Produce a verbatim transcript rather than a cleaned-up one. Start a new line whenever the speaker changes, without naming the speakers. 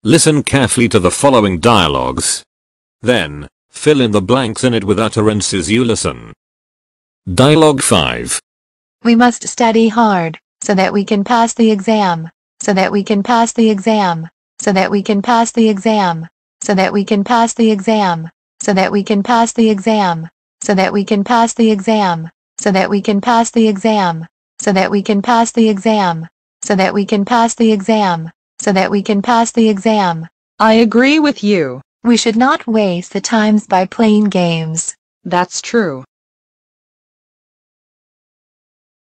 Listen carefully to the following dialogues. Then, fill in the blanks in it with utterances you listen. Dialogue five.
We must study hard, so that we can pass the exam, so that we can pass the exam, so that we can pass the exam, so that we can pass the exam, so that we can pass the exam, so that we can pass the exam, so that we can pass the exam, so that we can pass the exam, so that we can pass the exam, so that we can pass the exam.
I agree with you.
We should not waste the times by playing games.
That's true.